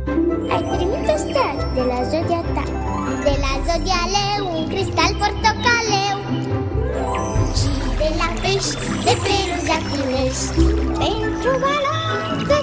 Ai primit o stea de la zodia ta. De la zodia leu, un cristal portocaleu. Și de la pești, de peluzi actinești. Pentru balanță